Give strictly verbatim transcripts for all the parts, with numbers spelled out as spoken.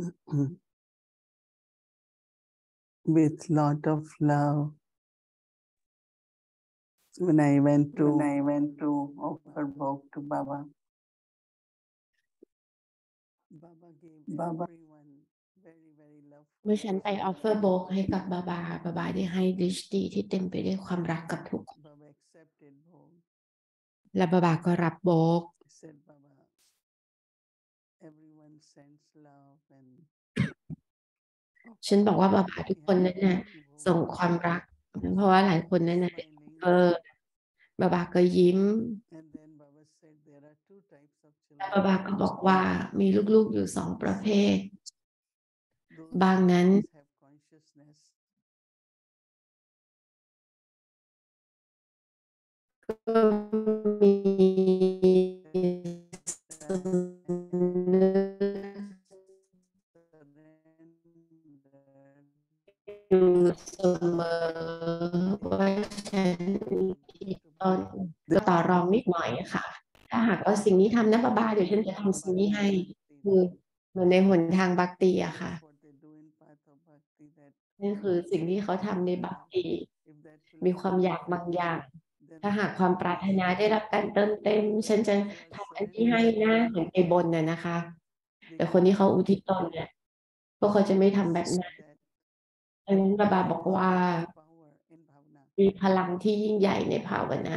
with lot of love. When I went to when I went to offer bhog to Baba, Baba gave Baba everyone very very love. เมื่อฉันไปออฟเฟอร์โบกให้กับบาบาบาบาได้ให้ดริชตีที่เต็มไปด้วยความรักกับทุกคน Baba accepted bhog. และบาบาก็รับโบก Said Baba, everyone sends love and ฉันบอกว่าบาบาทุกคนนั้นน่ะส่งความรักเพราะว่าหลายคนนั้นน่ะเออบาบาก็ยิ้ม and then Baba said there are two types of แล้ว children. บาบาก็บอกว่ามีลูกๆอยู่สองประเภท Those บางนั้น who have consciousness ก็มีสนึกอยู่เสมอว่าฉันตอนก็ต่อรองนิดหน่อยค่ะถ้าหากว่าสิ่งนี้ทำนะบาบาเดี๋ยวฉันจะทำสิ่งนี้ให้คือเหมือนในหนทางบัคติอะค่ะนี่คือสิ่งที่เขาทำในบัคติมีความอยากบางอย่างถ้าหากความปรารถนาได้รับการเติมเต็มฉันจะทำอันนี้ให้นะเหมือนไปบนน่ะนะคะแต่คนที่เขาอุทิศตนเนี่ยพวกเขาจะไม่ทำแบบนั้นดังนั้นบาบาบอกว่ามีพลังที่ยิ่งใหญ่ในภาวนา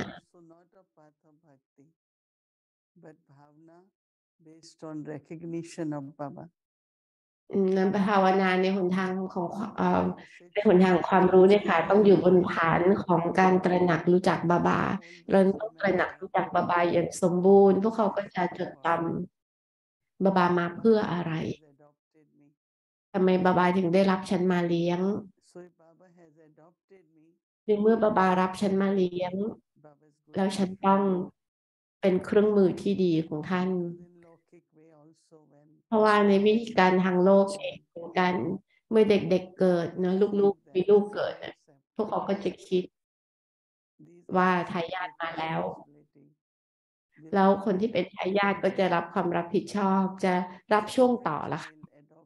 but bhavana based on recognition of Baba. นั้นภาวนาในหนทางของเอ่อในหนทางความรู้เนี่ยค่ะต้องอยู่บนฐานของการตระหนักรู้จักบาบาเราต้องตระหนักรู้จักบาบาอย่างสมบูรณ์พวกเขาก็จะจดจำบาบามาเพื่ออะไรทำไมบาบาถึงได้รับฉันมาเลี้ยงในเมื่อบาบารับฉันมาเลี้ยงแล้วฉันต้องเป็นเครื่องมือที่ดีของท่านเพราะว่าในวิธีการทางโลกเองเหมือนกันเมื่อเด็กๆ เเกิดเนาะลูกๆมีลูกเกิดเนี่ยพวกเขาก็จะคิดว่าทายาทมาแล้วแล้วคนที่เป็นทายาทก็จะรับความรับผิดชอบจะรับช่วงต่อละค่ะ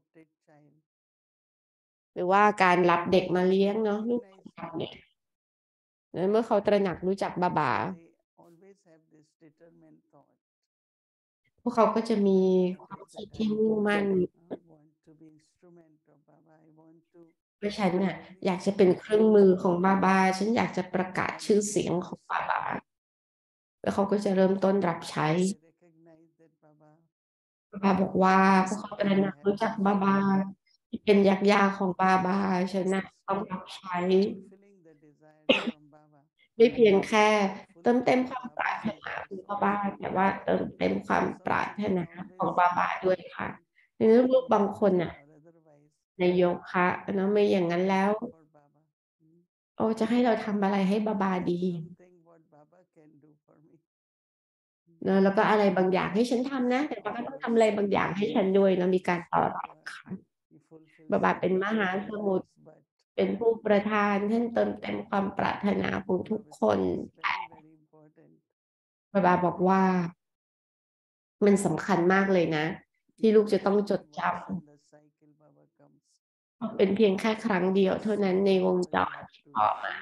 หรือว่าการรับเด็กมาเลี้ยงเนาะลูกเราเนี่ยเมื่อเขาตระหนักรู้จักบาบาพวกเขาก็จะมีความคิดที่มุ่งมั่นว่าฉันเนี่ยอยากจะเป็นเครื่องมือของบาบาฉันอยากจะประกาศชื่อเสียงของบาบาแล้วเขาก็จะเริ่มต้นรับใช้บาบาบอกว่าพวกเขาตระหนักรู้จักบาบาที่เป็นยักษ์ยาของบาบาฉันนะต้องรับใช้ไม่เพียงแค่เติมเต็มความปรารถนาของบาบาแต่ว่าเติมเต็มความปรารถนาของบาบาด้วยค่ะในลูกบางคนน่ะในโยคะเนาะไม่อย่างนั้นแล้วโอ้จะให้เราทำอะไรให้บาบาดีเนาะแล้วก็อะไรบางอย่างให้ฉันทำนะแต่บาบาต้องทำอะไรบางอย่างให้ฉันด้วยแล้วมีการต่อรองค่ะบาบาเป็นมหาสมุทรเป็นผู้ประทานท่านเติมเต็มความปรารถนาของทุกคนบาบาบอกว่ามันสำคัญมากเลยนะที่ลูกจะต้องจดจำเป็นเพียงแค่ครั้งเดียวเท่านั้นในวงจรที่ต่อมา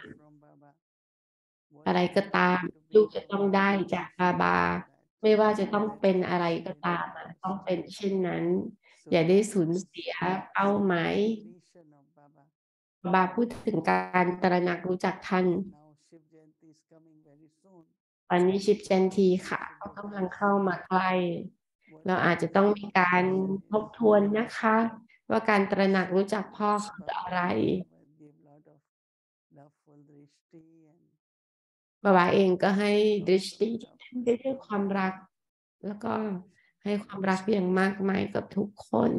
อะไรก็ตามลูกจะต้องได้จากบาบาไม่ว่าจะต้องเป็นอะไรก็ตามต้องเป็นเช่นนั้นอย่าได้สูญเสียเป้าหมายบาบาพูดถึงการตระหนักรู้จักท่านวันนี้ชิปเจนทีค่ะเขากำลังเข้ามาใกล้เราอาจจะต้องมีการทบทวนนะคะว่าการตระหนักรู้จักพ่อคืออะไรบาบาเองก็ให้ดริชตี้ได้ด้วยความรักแล้วก็ให้ความรักอย่างมากมายกับทุกคน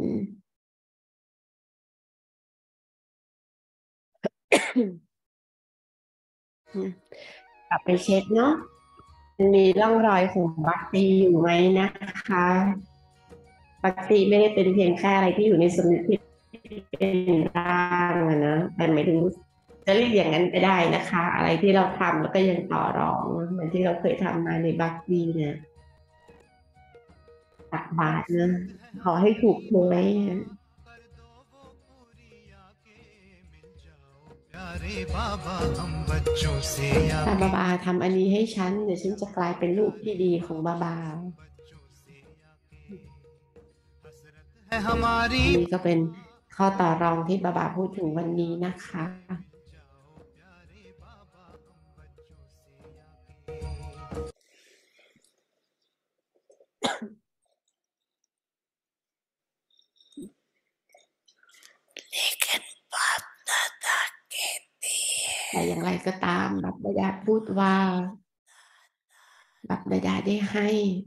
กลับไปเช็คเนาะมีร่องรอยของบัคตีอยู่ไหมนะคะบัคตีไม่ได้เป็นเพียงแค่อะไรที่อยู่ในสมุดที่เป็นร่างนะแต่หมายถึงจะเรียกอย่างนั้นก็ได้นะคะอะไรที่เราทำแล้วก็ยังต่อรองเหมือนที่เราเคยทำมาในบัคตีเนี่ยตักบาตรนะขอให้ถูกหวยถ้าบาบาทำอันนี้ให้ฉันเดี๋ยวฉันจะกลายเป็นลูกที่ดีของบาบาอันนี้ก็เป็นข้อต่อรองที่บาบาพูดถึงวันนี้นะคะแต่อย่างไรก็ตามบัพดาดาพูดว่าบัพดาดาได้ให้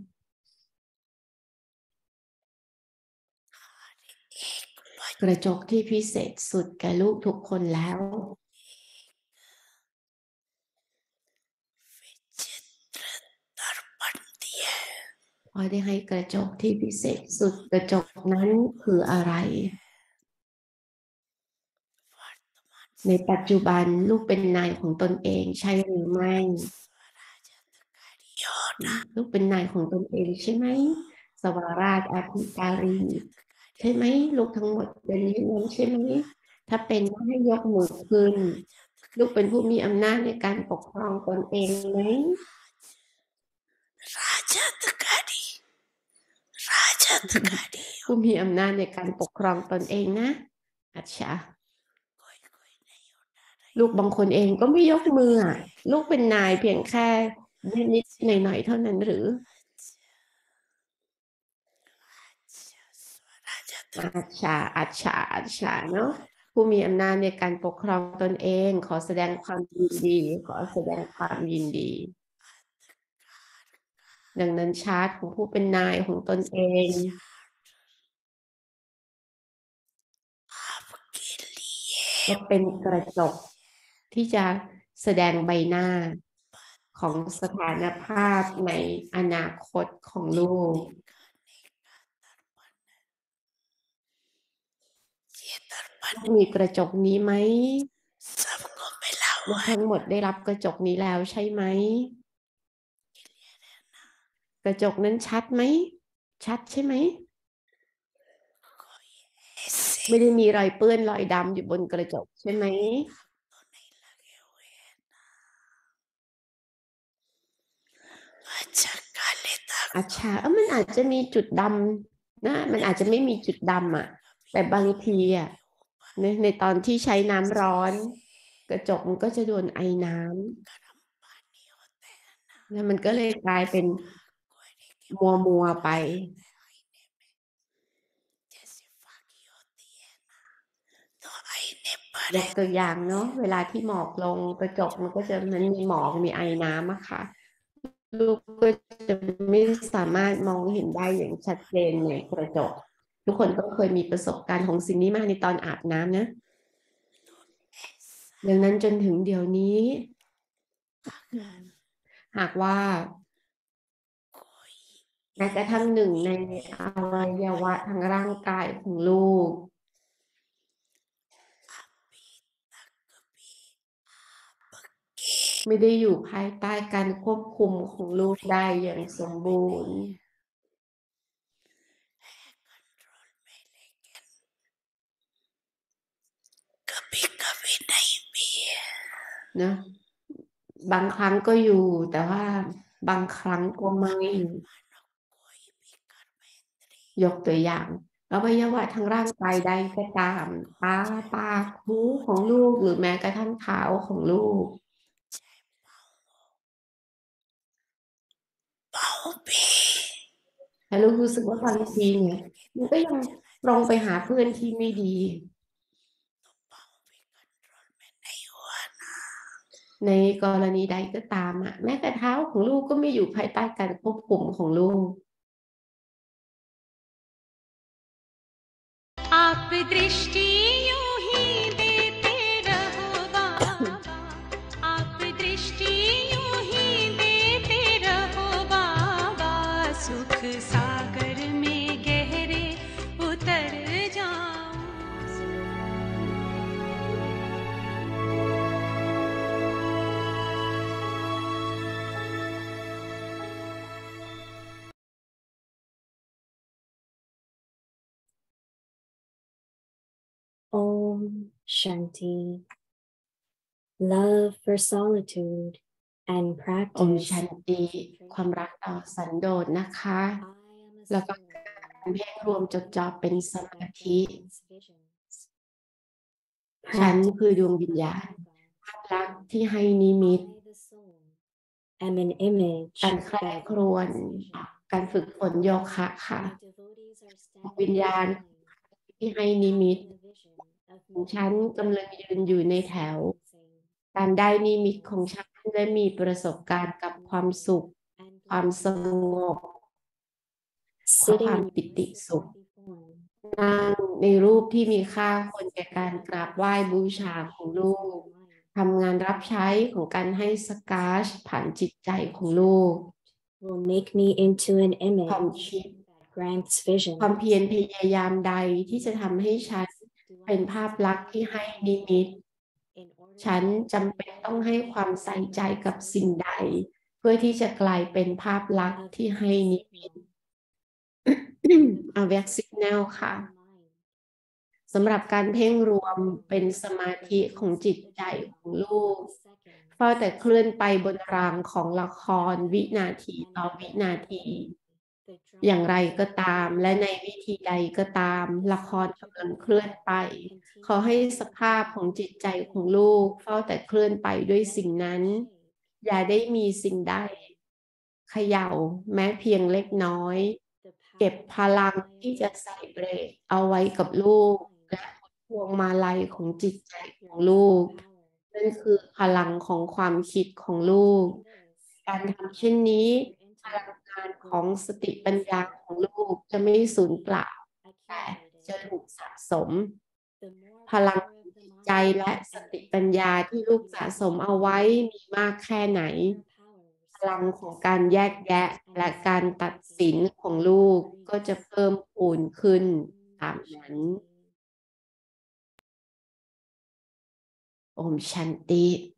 กระจกที่พิเศษสุดแก่ลูกทุกคนแล้วพอได้ให้กระจกที่พิเศษสุดกระจกนั้นคืออะไรในปัจจุบันลูกเป็นนายของตนเองใช่หรือไม่ลูกเป็นนายของตนเองใช่ไหมสวราชอธิการีใช่ไหมลูกทั้งหมดเป็นอย่างนั้นใช่ไหมถ้าเป็นให้ยกมือขึ้นลูกเป็นผู้มีอำนาจในการปกครองตนเองไหมผู้มีอำนาจในการปกครองตนเองนะอัจฉริลูกบางคนเองก็ไม่ยกมือลูกเป็นนายเพียงแค่นิดๆหน่อยๆเท่านั้นหรืออัจฉริอัจฉริอัจฉริเนาะผู้มีอำนาจในการปกครองตนเองขอแสดงความยินดีขอแสดงความยินดีดังนั้นชาร์ตของผู้เป็นนายของตนเองก็เป็นกระจกที่จะแสดงใบหน้าของสถานภาพในอนาคตของลูกมีกระจกนี้ไหมและทั้งหมดได้รับกระจกนี้แล้วใช่ไหมกระจกนั้นชัดไหมชัดใช่ไหมไม่ได้มีรอยเปื้อนรอยดำอยู่บนกระจกใช่ไหมอาจจะเออมันอาจจะมีจุดดำนะมันอาจจะไม่มีจุดดำอ่ะแต่บางทีอ่ะในในตอนที่ใช้น้ำร้อนกระจกมันก็จะโดนไอน้ำแล้วมันก็เลยกลายเป็นมัวมัวไปยกตัวอย่างเนาะเวลาที่หมอกลงกระจกมันก็จะมันมีหมอกมีไอน้ำอะค่ะลูกก็จะไม่สามารถมองเห็นได้อย่างชัดเจนในกระจกทุกคนก็เคยมีประสบการณ์ของสิ่งนี้มาในตอนอาบน้ำนะดังนั้นจนถึงเดี๋ยวนี้หากว่าแม้กระทั่งหนึ่งในอวัยวะทางร่างกายของลูกไม่ได้อยู่ภายใต้การควบคุมของลูกได้อย่างสมบูรณ์นะบางครั้งก็อยู่แต่ว่าบางครั้งก็ไม่ยกตัวอย่างอวัยวะทางร่างกายใดก็ตามตาปากหูของลูกหรือแม้กระทั่งเท้าของลูกแต่ลูกรู้สึกว่าบางทีเนี่ยมันก็ยังตรงไปหาเพื่อนที่ไม่ดีในกรณีใดก็ตามอ่ะแม้แต่เท้าของลูกก็ไม่อยู่ภายใต้การควบคุมของลูกआप दृष्टि यूं ही देते रहो बाबा आप दृष्टि यूं ही देते रहो बाबा सुख सागर में गहरे उतर जाऊं Om Shanti love for solitude, and อม practice ชันติความรักต่อสันโดษนะคะ I am a แล้วก็ soul การเพ่งรวมจดจ่อเป็นสมาธิ that grants visions. ฉัน Practice คือดวงวิญญาณ yoga. ภาพลักษณ์ที่ให้นิมิต I, the soul, am an image การใคร่ that ครวญ grants vision. การฝึกฝนโยคะค่ะ My devotees are standing วิญญาณ behind, ที่ให้นิมิต having a vision of ของ me ฉันกำลังยืนอยู่ในแถว experiencing การได้นิมิตของฉันและมีประสบการณ์กับความสุข and ความส bliss. งบ Sitting ความ in ปิติ bliss สุข body form, นั่งในรูปที่มีค่าควรแก่การกราบไหว้บูชาของลูก ทำงานรับใช้ของการให้สกาชผ่านจิตใจของลูก will make me into an ความ image คิด that grants vision. ความเพียรพยายามใดที่จะทำให้ฉันเป็นภาพลักษณ์ที่ให้นิมิต In order ฉัน to จำเป็นต้องให้ความใส่ใจกับสิ่งใด เพื่อที่จะกลายเป็นภาพลักษณ์ที่ให้นิมิต Awake Signal ค่ะ สำหรับการเพ่งรวมเป็นสมาธิของจิตใจของลูก เฝ้าแต่เคลื่อนไปบนรางของละครวินาทีต่อวินาที อย่างไรก็ตามและในวิธีใดก็ตามละครกำลังเคลื่อนไป ขอให้สภาพของจิตใจของลูกเฝ้าแต่เคลื่อนไปด้วยสิ่งนั้น อย่าได้มีสิ่งใดเขย่าแม้เพียงเล็กน้อย เก็บพลังที่จะใส่เบรกเอาไว้กับลูกและพวงมาลัยของจิตใจของลูก นั่นคือพลังของความคิดของลูก การทำเช่นนี้พลังงานของสติปัญญาของลูกจะไม่สูญเปล่า แต่จะถูกสะสม พลังจิตใจและสติปัญญาที่ลูกสะสมเอาไว้มีมากแค่ไหน พลังของการแยกแยะและการตัดสินของลูกก็จะเพิ่มพูนขึ้นตามนั้นโอมชันติ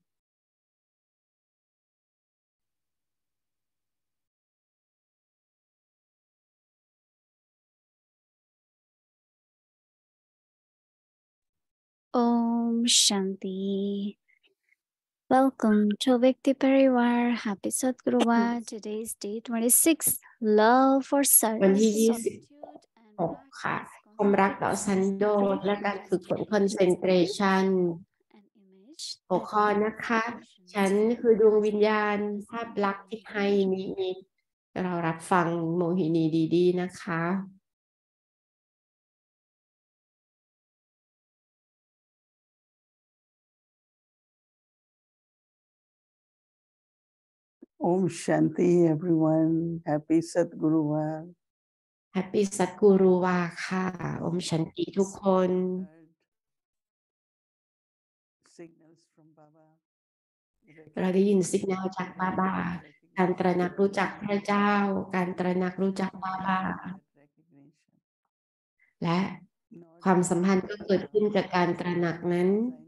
Om Shanti. Welcome to Vikti Parivar. Happy Sadguruvar. Today is day twenty-six. Love for วันที่ service, ยี่สิบ solitude, and หก ค่ะ practice ความรักต่อสันโดษและการฝึกฝน concentration an image หัวข้อนะคะ ฉันคือดวงวิญญาณภาพลักษณ์ที่ให้นิมิตเรารับฟังโมหินีดีๆนะคะ Om Shanti, everyone. Happy Sadguruvar. Happy สัตกุรุวาค่ะโอมชันติทุกคน Signals from Baba. เราได้ยินสัญญาณจากบาบา การตระหนักรู้จักพระเจ้า การตระหนักรู้จักบาบา และความสัมพันธ์ก็เกิดขึ้นจากการตระหนักนั้น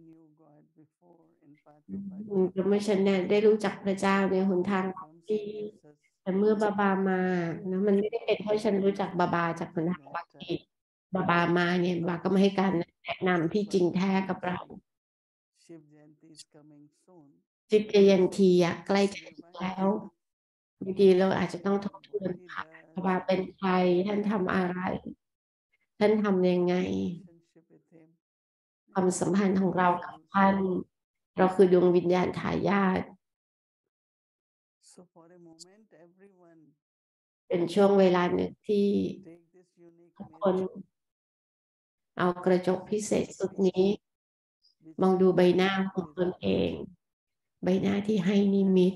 เมื่อฉันเนี่ยได้รู้จักพระเจ้าในหนทางที่แต่เมื่อบาบามานะมันไม่ได้เป็นเพราะฉันรู้จักบาบาจากหนทางบัคติบาบามาเนี่ยบาก็มาให้การแนะนำที่จริงแท้กับเราจิตเจยันทีอะใกล้จะถึงแล้วบางทีเราอาจจะต้องทบทวนค่ะบาบาเป็นใครท่านทำอะไรท่านทำยังไงความสัมพันธ์ของเรากับท่านเราคือดวงวิญญาณทายาทเป็นช่วงเวลาหนึ่งที่ทุกคนเอากระจกพิเศษสุดนี้มองดูใบหน้าของตนเองใบหน้าที่ให้นิมิต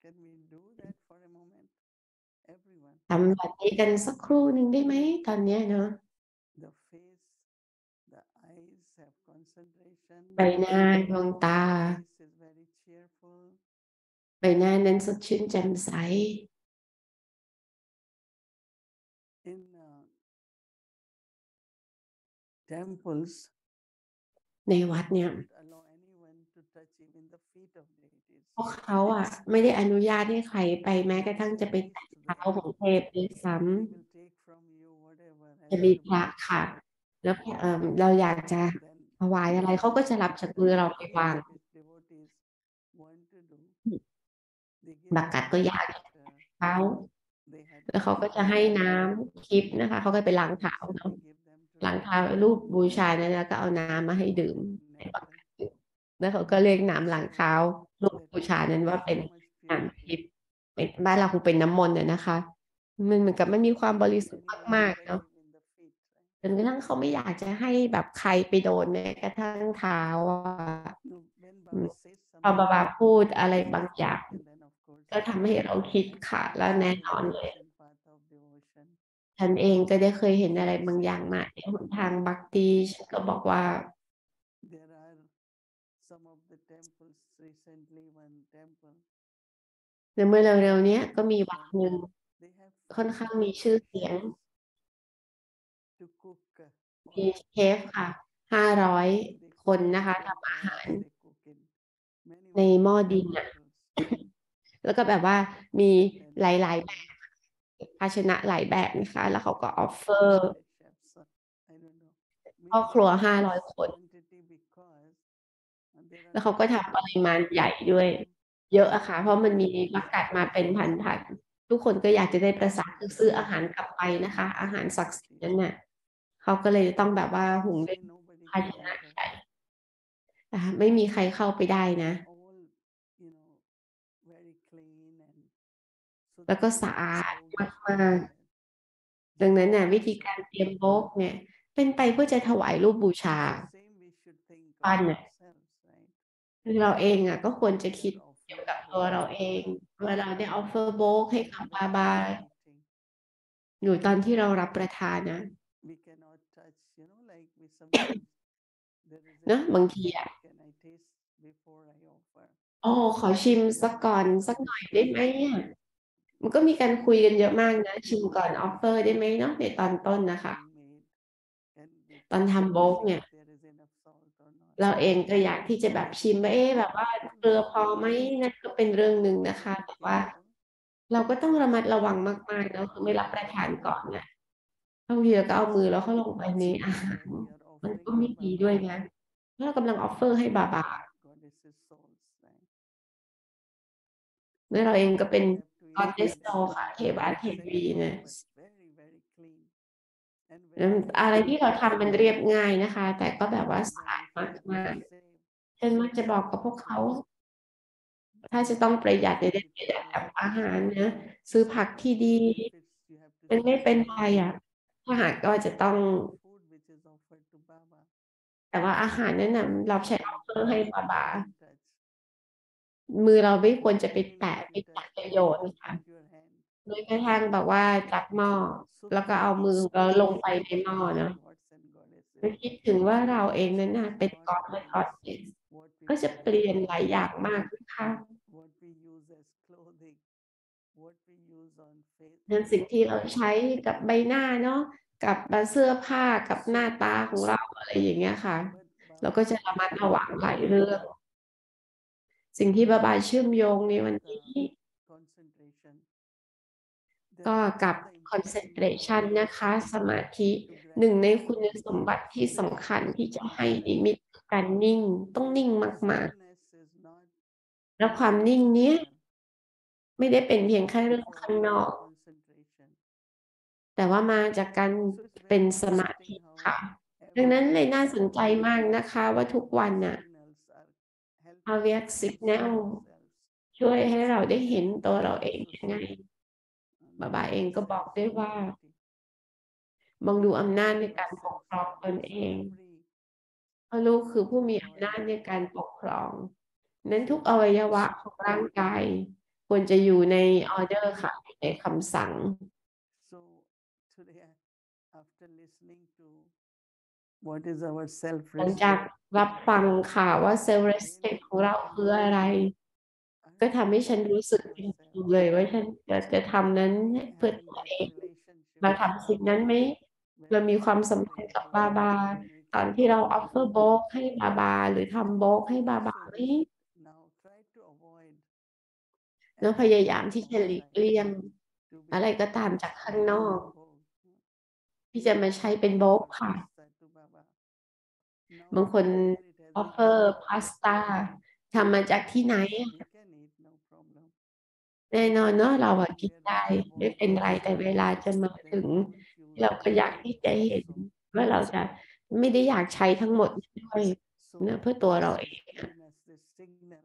ทำแบบนี้กันสักครู่หนึ่งได้ไหมตอนนี้เนาะใบหน้าดวงตาใบหน้านั้นสดชื่นแจ่มใสในวัดเนี่ยพวกเขาอ่ะไม่ได้อนุญาตให้ใครไปแม้กระทั่งจะไปแตะเท้าของเทพด้วยซ้ำจะมีพระค่ะแล้วเอ่อเราอยากจะถวายอะไรเขาก็จะรับจากมือเราไปวาง want to do, บักกัดก็อยากเท้าแล้วเขาก็จะให้น้ำคิปนะคะเขาก็ไปล้างเท้าเนาะล้างเท้ารูปบูชานั้นแล้วก็เอาน้ำมาให้ดื่มให้บักกัดดื่มแล้วเขาก็เรียกน้ำล้างเท้ารูปบูชานั้นว่าเป็นน้ำทิพย์บ้านเราคงเป็นน้ำมนต์น่ะนะคะมันเหมือนกับไม่มีความบริสุทธิ์มากๆเนาะจนกระทั่งเขาไม่อยากจะให้แบบใครไปโดนแม้กระทั่งเท้าพอบาบาพูดอะไรบางอย่างก็ทำให้เราคิดค่ะแล้วแน่นอนเลยฉันเองก็ได้เคยเห็นอะไรบางอย่างมาในหนทางบักตีฉันก็บอกว่าในเมื่อเร็วๆนี้ก็มีวัดหนึ่งค่อนข้างมีชื่อเสียงมีเชฟค่ะห้าร้อยคนนะคะทำอาหารในหม้อดินอ่ะแล้วก็แบบว่ามีหลายๆแบบภาชนะหลายแบบนะคะแล้วเขาก็ออฟเฟอร์ครอบครัวห้าร้อยคนแล้วเขาก็ทำปริมาณใหญ่ด้วยเยอะอะค่ะเพราะมันมีบักกัดมาเป็นพันๆทุกคนก็อยากจะได้ประสาทซื้ออาหารกลับไปนะคะอาหารศักดิ์สิทธิ์นั้นน่ะเขาก็เลยต้องแบบว่าหุงด้วยภาชนะใหญ่ไม่มีใครเข้าไปได้นะแล้วก็สะอาดมากๆดังนั้นน่ะวิธีการเตรียมโบ๊กเนี่ยเป็นไปเพื่อจะถวายรูปบูชาปั้นเนี่ยเราเองอ่ะก็ควรจะคิดเกี่ยวกับตัวเราเองเวลาได้ออฟเฟอร์โบ๊กให้กับบาบาอยู่ตอนที่เรารับประทานนะเนอะบางทีอ่ะโอ้ขอชิมสักก่อนสักหน่อยได้ไหมอ่ะมันก็มีการคุยกันเยอะมากนะชิมก่อนออฟเฟอร์ได้ไหมเนาะในตอนต้นนะคะตอนทำโบ๊กเนี่ยเราเองก็อยากที่จะแบบชิมว่าเอ๊ะแบบว่าเกลือพอไหมนั่นก็เป็นเรื่องหนึ่งนะคะแต่ว่าเราก็ต้องระมัดระวังมากๆแล้วคือไม่รับประทานก่อนนะบางทีเราก็เอามือเราเข้าลงไปในอาหารมันก็ไม่ดีด้วยนะเรากำลังออฟเฟอร์ให้บาบาแล้วเราเองก็เป็นกอดเดสโตค่ะเทวาเทวีเนี่ยอะไรที่เราทำมันเรียบง่ายนะคะแต่ก็แบบว่าสะอาดมากๆฉันมักจะบอกกับพวกเขาถ้าจะต้องประหยัดในเรื่องประหยัดกับอาหารนะซื้อผักที่ดีมันไม่เป็นไรอ่ะถ้าหากก็จะต้องแต่ว่าอาหารนั้นน่ะเราใช้ออฟเฟอร์ให้บาบามือเราไม่ควรจะไปแตะไปจับไปโยนค่ะโดยกระทั่งแบบว่าจับหม้อแล้วก็เอามือเราลงไปในหม้อเนาะไม่คิดถึงว่าเราเองนั้นน่ะเป็นกอดและกอดเดสก็จะเปลี่ยนหลายอย่างมากนะคะนั่นสิ่งที่เราใช้กับใบหน้าเนาะกับเสื้อผ้ากับหน้าตาของเราอะไรอย่างเงี้ยค่ะเราก็จะระมัดระวังหลายเรื่องสิ่งที่บาบาเชื่อมโยงในวันนี้ก็กับ concentration นะคะสมาธิหนึ่งในคุณสมบัติที่สำคัญที่จะให้นิมิตการนิ่งต้องนิ่งมากๆแล้วความนิ่งเนี้ยไม่ได้เป็นเพียงแค่เรื่องข้างนอกแต่ว่ามาจากการเป็นสมาธิค่ะดังนั้นเลยน่าสนใจมากนะคะว่าทุกวันน่ะอาเวียกสิกแนลช่วยให้เราได้เห็นตัวเราเองยังไงบาบาเองก็บอกได้ว่ามองดูอำนาจในการปกครองตนเองเพราะลูกคือผู้มีอำนาจในการปกครองนั้นทุกอวัยวะของร่างกายควรจะอยู่ในออเดอร์ค่ะในคำสั่งหลังจากรับฟังค่ะว่า self respect ของเราคืออะไรก็ทำให้ฉันรู้สึกจริงๆเลยว่าฉันจะจะทำนั้นเพื่อตัวเองเราทำสิ่งนั้นไหมเรามีความสัมพันธ์กับบาบาตอนที่เรา offer โบกให้บาบาหรือทำโบกให้บาบาไหมแล้วพยายามที่จะหลีกเลี่ยงอะไรก็ตามจากข้างนอกที่จะมาใช้เป็นโบกค่ะบางคนออฟเฟอร์พาสต้าทำมาจากที่ไหน We อะ can eat, no problem. แน่นอนเนาะเราอะ And กิน where ได้ we have ไม่เป็นไร แต่เวลาจะมา then ถึง we won't use เราก็ the อยากที่จะ products เห็น also. ว่าเราจะไม่ได้อยากใช้ทั้งหมดด้วย So เนาะ เพื่อตัวเรา this เอ is งอะ giving us this signal.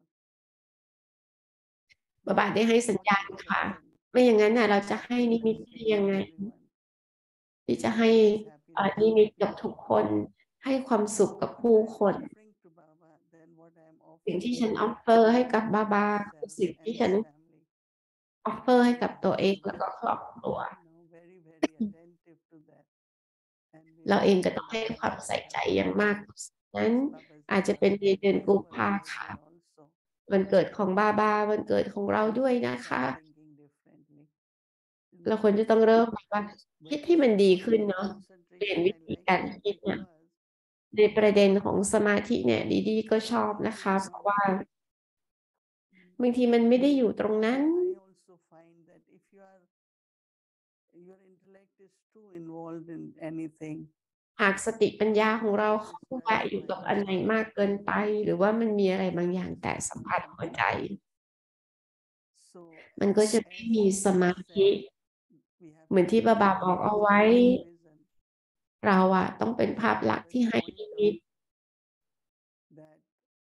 บาบาได้ให้สัญญาณค่ะ ไม่อย่างงั้นน่ะเราจะให้นิมิตได้ยังไง ที่จะให้ อ่า นิมิตกับทุกคน ให้ความสุขกับผู้คน Offering to Baba, then what I am สิ่ง offering ที่ฉัน to ออฟเฟอร์ ให้กับบาบา คือ myself สิ่ง and ที่ my ฉัน family. ออฟเฟอร์ ให้กับ We ตัว have เอง to แล้ว be, ก็ ครอบครัว you know, very, very attentive to that. And เรา maybe เองก็ in ต้อง ให้ Baba ความ will ใส่ใจ have อย่างมาก นั้น Baba's อาจจะเป็นในเดือนกุมภา festival ค่ะ birthday also. วันเกิดของบาบา วันเกิดของเราด้วยนะคะ Start thinking differently. เราควรจะต้องเริ่มแบบว่า คิดให้มันดีขึ้นเนาะ เปลี่ยน วิ Concentration, ธี I การ like คิด it เนี่ย because ในประเด็นของสมาธิเนี่ย ดีดี ก็ชอบนะคะ เพราะว่า บางทีมันไม่ได้อยู่ตรงนั้น I also find that if you are, your intellect is too involved in anything, หากสติปัญญาของเราเข้าแวะอยู่กับอันไหนมากเกินไป หรือว่ามันมีอะไรบางอย่างแตะสัมผัสหัวใจ so มันก็จะไม่มีสมาธิ we have เหมือน to ที่ be บาบา บอกเอาไว้ vision เราอะต้องเป็นภาพลักษณ์ที่ให้นิมิต that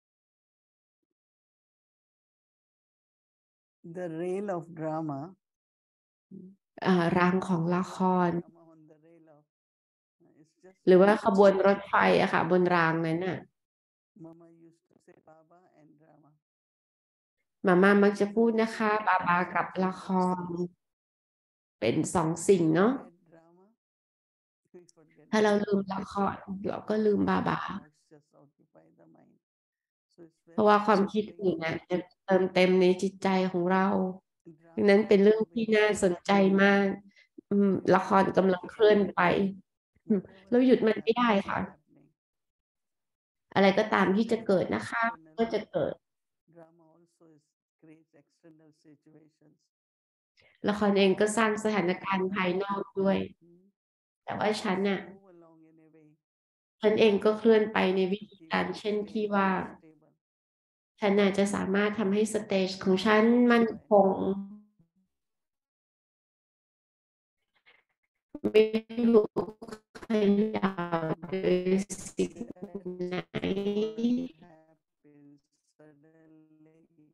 the rail of drama อ่า รางของละคร drama on the rail of, it's just หรือว่า like ขบวนรถไฟอะค่ะ บนรางนั้นน่ะ Mama used to say Baba and drama. มาม่ามักจะพูดนะคะ บาบา กับละคร เป็น สอง สิ่งเนาะ Forget drama, we forget ถ้าเรา Baba. ลืมละคร เราก็ลืมบาบา Thoughts just occupy the mind. So it's เพราะว่า very ความคิด interesting. อื่นน่ะจะเติมเต็มในจิตใจของเรา ดัง Drama นั้นเป็นเรื่อง also ที่ very น่าสนใจมาก อืม ละครกำลังเคลื่อนไป อืม whatever เราหยุดมันไม่ได้ happens, ค่ะ happening. อะไรก็ตามที่จะเกิดนะคะ ก็จะเกิด Drama also is creates external situations. ละครเองก็สร้างสถานการณ์ภายนอกด้วย Hmm. แต่ว่าฉันน่ะ Move along in a way ฉันเองก็เคลื่อนไปในวิ to ธี keep การ it เช่น ที่ stable, ว่า stable. ฉันน่ะจะสามารถทำให้สเตจของฉันมั่นคง ไม่ถูกขยับด้วยสิ่งไหน Happens suddenly.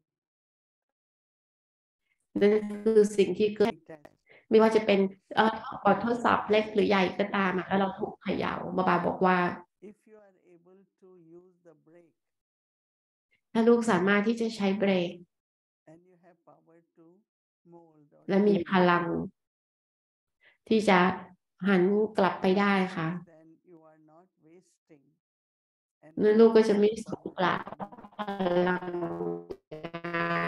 นั่นคือสิ่งที่เกิด Like that. ไม่ว่าจะเป็น เอ่อ บททดสอบเล็กหรือใหญ่ก็ตามอะ แล้วเราถูกเขย่า บาบา บอกว่า If you are able to use the brake ถ้าลูกสามารถที่จะใช้เบรก and you have power to mold or และมีพลัง ที่จะหันกลับไปได้ค่ะ then you are not wasting. นั่นลูกก็จะไม่สูญเปล่าพลังงาน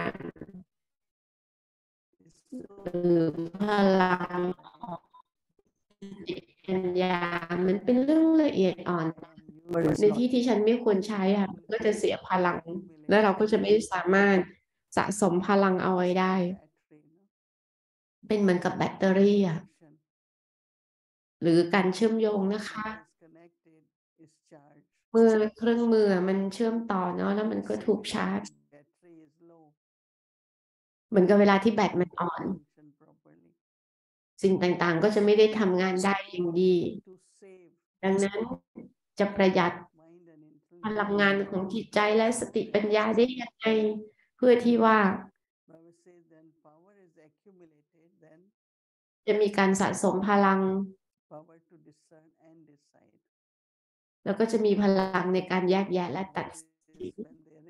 หรือพลังของสติปัญญา มันเป็นเรื่องละเอียดอ่อน ในที่ที่ฉันไม่ควรใช้อะ ก็จะเสียพลัง และเราก็จะไม่สามารถสะสมพลังเอาไว้ได้ เป็นเหมือนกับแบตเตอรี่อะ หรือการเชื่อมโยงนะคะ เมื่อเครื่องมือมันเชื่อมต่อเนาะ แล้วมันก็ถูกชาร์จ เหมือนกับเวลาที่แบตมันอ่อน สิ่งต่างๆ ก็จะไม่ได้ทำงานได้อย่างดี ดังนั้นจะประหยัดพลังงานของจิตใจและสติปัญญาได้ยังไง เพื่อที่ว่า จะมีการสะสมพลัง แล้วก็จะมีพลังในการแยกแยะและตัดสิน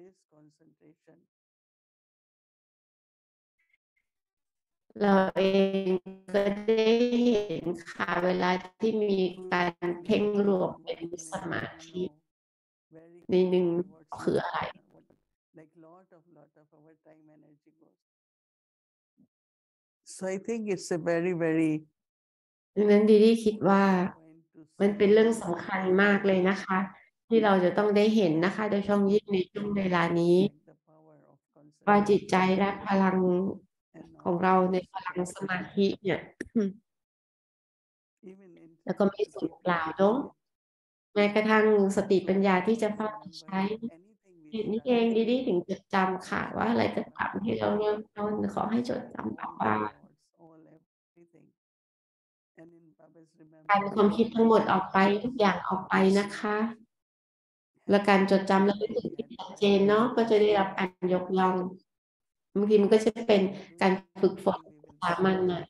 เราเองก็ได้เห็นค่ะ เวลาที่มีการเพ่งรวมเป็นสมาธิ ในหนึ่งคืออะไร So I think it's a very very ดังนั้นดีดีคิดว่ามันเป็นเรื่องสำคัญมากเลยนะคะ ที่เราจะต้องได้เห็นนะคะ โดยเฉพาะยิ่งในช่วงเวลานี้ ว่าจิตใจและพลังของเราในพลังสมาธิเนี่ย แล้วก็ไม่สูญเปล่าเนาะ แม้กระทั่งสติปัญญาที่จะเฝ้าใช้เหตุนี้เองดีดีถึงจดจำค่ะว่าอะไรก็ตามที่เราเริ่มต้นขอให้จดจำแบบว่าการความคิดทั้งหมดออกไปทุกอย่างออกไปนะคะ และการจดจำและนึกถึงที่ชัดเจนเนาะก็จะได้รับการยกย่องบางทีมันก็จะเป็นการฝึกฝนสามัญนะ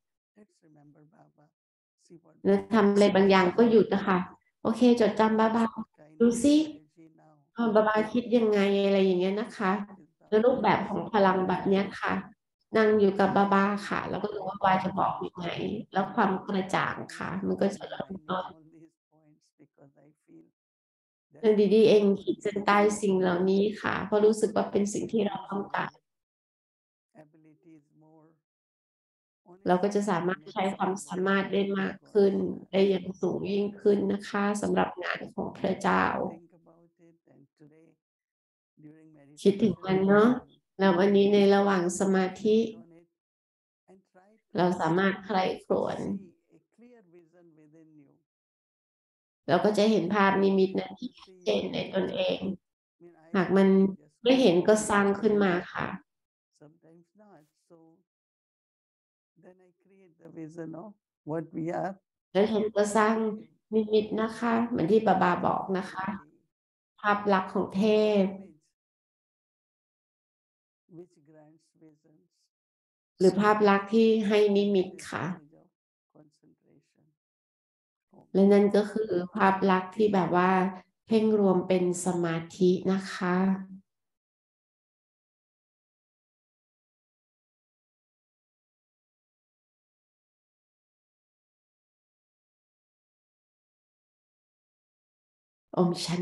แล้วทำอะไรบางอย่างก็หยุดนะคะโอเคจดจำบ้าบ้าดูซิเออบาบาคิดยังไงอะไรอย่างเงี้ยนะคะแล้วรูปแบบของพลังแบบเนี้ยค่ะ นั่งอยู่กับบาบาค่ะ แล้วก็ดูว่าบาจะบอกยังไง แล้วความกระจ่างค่ะ มันก็จะเริ่มต้นเรื่องดีๆเองขีดเส้นใต้สิ่งเหล่านี้ค่ะเพราะรู้สึกว่าเป็นสิ่งที่เราต้องการเราก็จะสามารถใช้ความสามารถได้มากขึ้นได้อย่างสูงยิ่งขึ้นนะคะสำหรับงานของพระเจ้าคิดถึงมันเนาะแล้ววันนี้ในระหว่างสมาธิเราสามารถใคร่ครวญเราก็จะเห็นภาพนิมิตนั้นที่ชัดเจนในตนเองหากมันไม่เห็นก็สร้างขึ้นมาค่ะแล้วฉันก็สร้างนิมิตนะคะเหมือนที่บาบาบอกนะคะภาพลักษณ์ของเทพหรือภาพลักษณ์ที่ให้นิมิตค่ะและนั่นก็คือภาพลักษณ์ที่แบบว่าเพ่งรวมเป็นสมาธินะคะอมชัน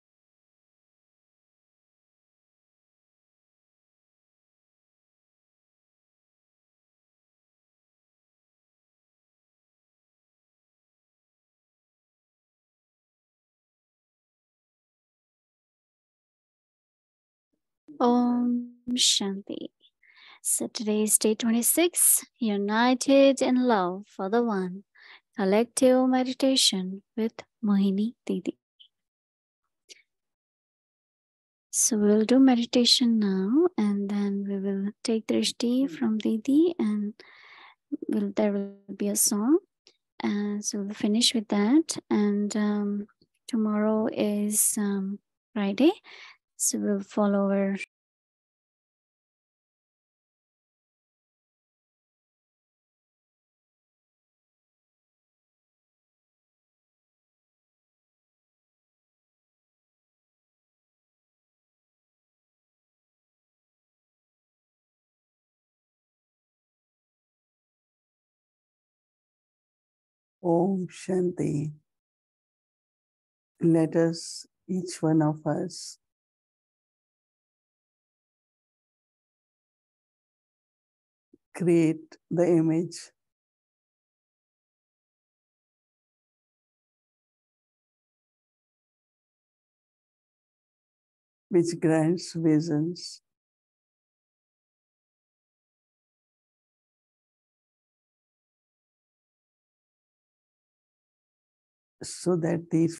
Om Shanti. So today is day twenty-six, United in Love for the One, collective meditation with Mohini Didi. So we'll do meditation now, and then we will take drishti from Didi, and we'll, there will be a song. And so we'll finish with that. And um, tomorrow is um, Friday, so we'll follow our Om Shanti. Let us, each one of us, create the image which grants visions so that these